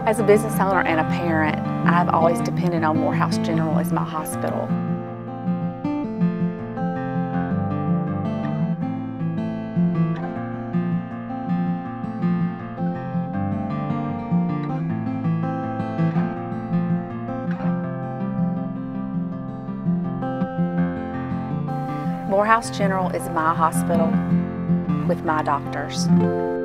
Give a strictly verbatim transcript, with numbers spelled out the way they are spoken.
As a business owner and a parent, I've always depended on Morehouse General as my hospital. Morehouse General is my hospital with my doctors.